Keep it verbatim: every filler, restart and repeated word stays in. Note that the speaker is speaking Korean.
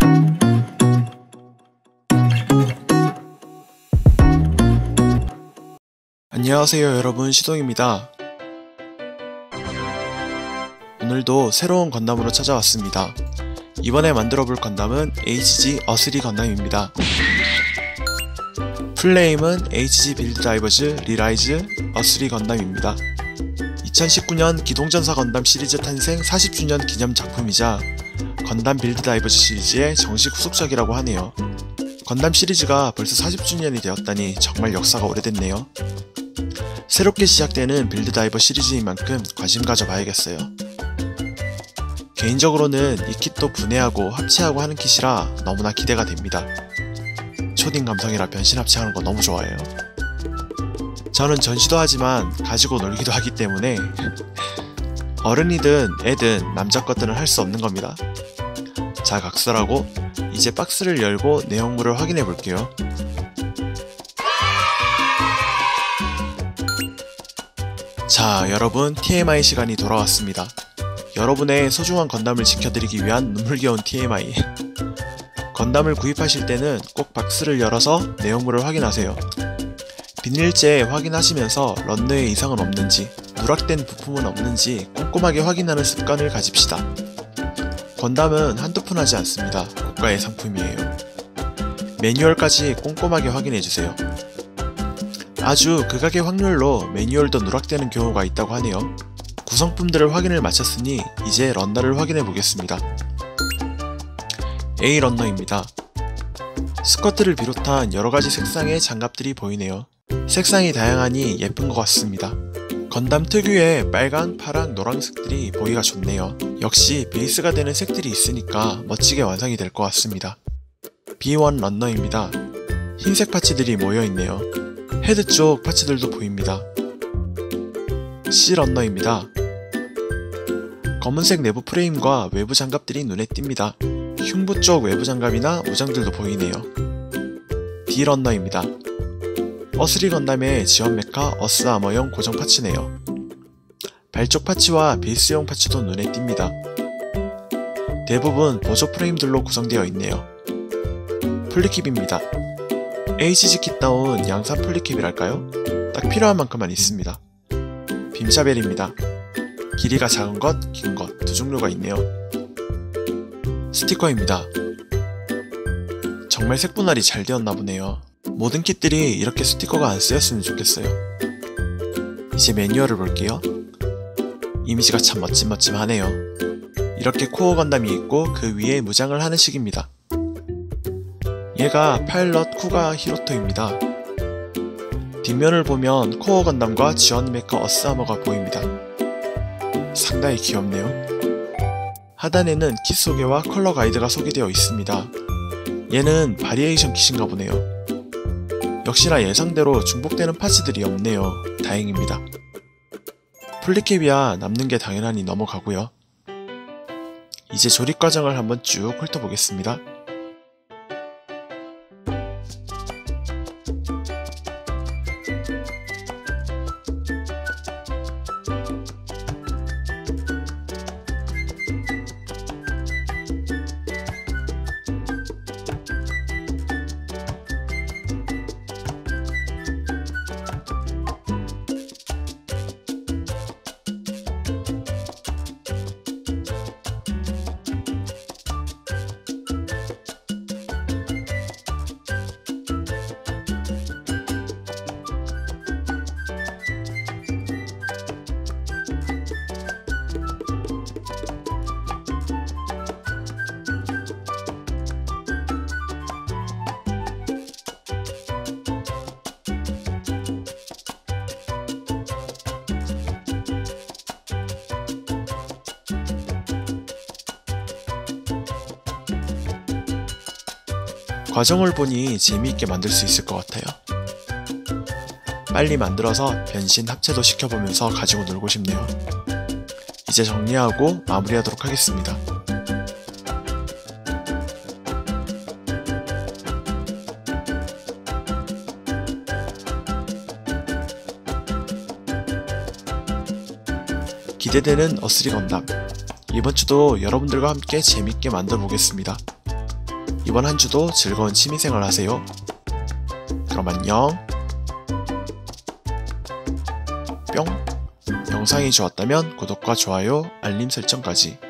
안녕하세요 여러분, 시동입니다. 오늘도 새로운 건담으로 찾아왔습니다. 이번에 만들어볼 건담은 에이치지 어스리 건담입니다. 풀네임은 에이치지 빌드 다이버즈 리라이즈 어스리 건담입니다. 이천십구 년 기동전사 건담 시리즈 탄생 사십 주년 기념 작품이자 건담 빌드 다이버즈 시리즈의 정식 후속작이라고 하네요. 건담 시리즈가 벌써 사십 주년이 되었다니 정말 역사가 오래됐네요. 새롭게 시작되는 빌드 다이버 시리즈인 만큼 관심 가져봐야겠어요. 개인적으로는 이 킷도 분해하고 합체하고 하는 킷이라 너무나 기대가 됩니다. 초딩 감성이라 변신 합체하는 거 너무 좋아해요. 저는 전시도 하지만 가지고 놀기도 하기 때문에 어른이든 애든 남자 것들은 할 수 없는 겁니다. 자, 각설하고 이제 박스를 열고 내용물을 확인해 볼게요. 자, 여러분, 티엠아이 시간이 돌아왔습니다. 여러분의 소중한 건담을 지켜드리기 위한 눈물겨운 티엠아이. 건담을 구입하실 때는 꼭 박스를 열어서 내용물을 확인하세요. 비닐재에 확인하시면서 런너에 이상은 없는지, 누락된 부품은 없는지 꼼꼼하게 확인하는 습관을 가집시다. 건담은 한두 푼 하지 않습니다. 고가의 상품이에요. 매뉴얼까지 꼼꼼하게 확인해주세요. 아주 극악의 확률로 매뉴얼도 누락되는 경우가 있다고 하네요. 구성품들을 확인을 마쳤으니 이제 런너를 확인해 보겠습니다. A 런너입니다. 스커트를 비롯한 여러가지 색상의 장갑들이 보이네요. 색상이 다양하니 예쁜 것 같습니다. 건담 특유의 빨강, 파랑, 노란색들이 보기가 좋네요. 역시 베이스가 되는 색들이 있으니까 멋지게 완성이 될 것 같습니다. 비 원 런너입니다. 흰색 파츠들이 모여있네요. 헤드 쪽 파츠들도 보입니다. C 런너입니다. 검은색 내부 프레임과 외부 장갑들이 눈에 띕니다. 흉부 쪽 외부 장갑이나 무장들도 보이네요. D 런너입니다. 어스리 건담의 지원 메카 어스 아머용 고정 파츠네요. 발쪽 파츠와 베이스용 파츠도 눈에 띕니다. 대부분 보조 프레임들로 구성되어 있네요. 풀리킵입니다. 에이치지 킷다운 양산 풀리킵이랄까요? 딱 필요한 만큼만 있습니다. 빔샤벨입니다. 길이가 작은 것, 긴 것 두 종류가 있네요. 스티커입니다. 정말 색분할이 잘 되었나 보네요. 모든 킷들이 이렇게 스티커가 안 쓰였으면 좋겠어요. 이제 매뉴얼을 볼게요. 이미지가 참 멋짐멋짐하네요. 이렇게 코어 건담이 있고 그 위에 무장을 하는 식입니다. 얘가 파일럿 쿠가 히로토입니다. 뒷면을 보면 코어 건담과 지원 메카 어스 아머가 보입니다. 상당히 귀엽네요. 하단에는 킷 소개와 컬러 가이드가 소개되어 있습니다. 얘는 바리에이션 킷인가 보네요. 역시나 예상대로 중복되는 파츠들이 없네요. 다행입니다. 풀리캡이야 남는 게 당연하니 넘어가고요. 이제 조립 과정을 한번 쭉 훑어보겠습니다. 과정을 보니 재미있게 만들 수 있을 것 같아요. 빨리 만들어서 변신 합체도 시켜보면서 가지고 놀고 싶네요. 이제 정리하고 마무리하도록 하겠습니다. 기대되는 어스리 건담, 이번주도 여러분들과 함께 재밌게 만들어 보겠습니다. 이번 한 주도 즐거운 취미생활 하세요. 그럼 안녕. 뿅. 영상이 좋았다면 구독과 좋아요, 알림 설정까지.